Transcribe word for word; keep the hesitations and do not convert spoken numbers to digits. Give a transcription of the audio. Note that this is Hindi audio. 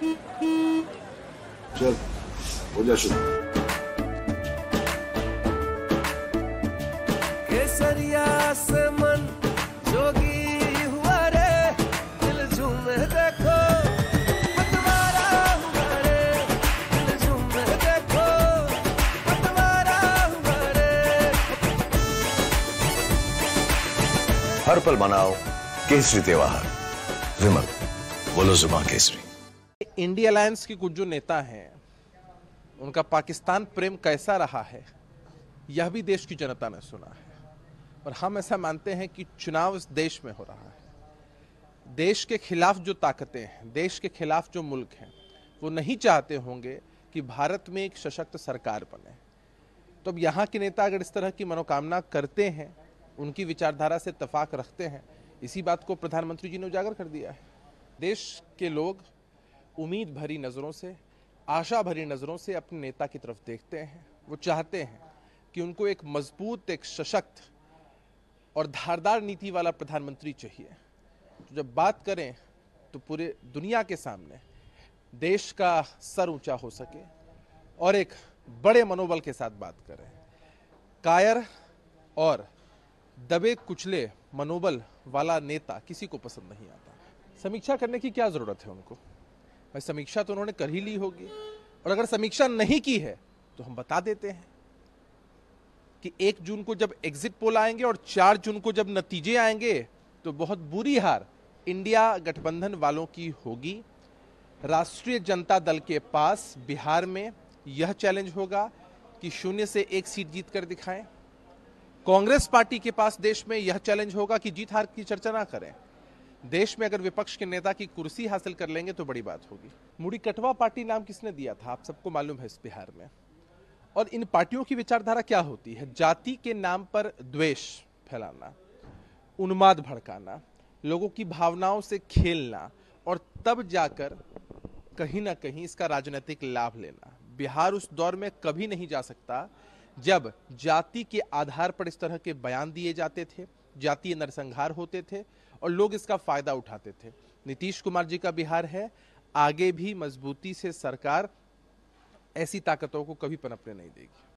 चल हो जा शुरू। केसरिया से मन जोगी हुआ रे, दिल झूमे देखो पतवारा हुआ रे, दिल झूमे देखो पतवारा हुआ रे। हर पल मनाओ केसरी त्योहार। विमल, बोलो जुबान केसरी। इंडिया अलायंस के कुछ जो नेता हैं, उनका पाकिस्तान प्रेम कैसा रहा है यह भी देश की जनता ने सुना है। और हम ऐसा मानते हैं कि चुनाव इस देश में हो रहा है। देश के खिलाफ जो ताकतें हैं, देश के खिलाफ जो मुल्क हैं, वो नहीं चाहते होंगे कि भारत में एक सशक्त सरकार बने। तो अब यहाँ के नेता अगर इस तरह की मनोकामना करते हैं, उनकी विचारधारा से इत्तेफाक रखते हैं, इसी बात को प्रधानमंत्री जी ने उजागर कर दिया है। देश के लोग उम्मीद भरी नज़रों से, आशा भरी नज़रों से अपने नेता की तरफ देखते हैं। वो चाहते हैं कि उनको एक मजबूत, एक सशक्त और धारदार नीति वाला प्रधानमंत्री चाहिए। तो जब बात करें तो पूरे दुनिया के सामने देश का सर ऊंचा हो सके और एक बड़े मनोबल के साथ बात करें। कायर और दबे कुचले मनोबल वाला नेता किसी को पसंद नहीं आता। समीक्षा करने की क्या जरूरत है उनको? भाई समीक्षा तो उन्होंने कर ही ली होगी, और अगर समीक्षा नहीं की है तो हम बता देते हैं कि एक जून को जब एग्जिट पोल आएंगे और चार जून को जब नतीजे आएंगे तो बहुत बुरी हार इंडिया गठबंधन वालों की होगी। राष्ट्रीय जनता दल के पास बिहार में यह चैलेंज होगा कि शून्य से एक सीट जीत कर दिखाएं। कांग्रेस पार्टी के पास देश में यह चैलेंज होगा कि जीत हार की चर्चा ना करें। देश में अगर विपक्ष के नेता की कुर्सी हासिल कर लेंगे तो बड़ी बात होगी। मुड़ी कटवा पार्टी नाम किसने दिया था, आप सबको मालूम है इस बिहार में। और इन पार्टियों की विचारधारा क्या होती है? जाति के नाम पर द्वेष फैलाना, उन्माद भड़काना, लोगों की भावनाओं से खेलना और तब जाकर कहीं ना कहीं इसका राजनीतिक लाभ लेना। बिहार उस दौर में कभी नहीं जा सकता जब जाति के आधार पर इस तरह के बयान दिए जाते थे, जातीय नरसंहार होते थे और लोग इसका फायदा उठाते थे। नीतीश कुमार जी का बिहार है, आगे भी मजबूती से सरकार ऐसी ताकतों को कभी पनपने नहीं देगी।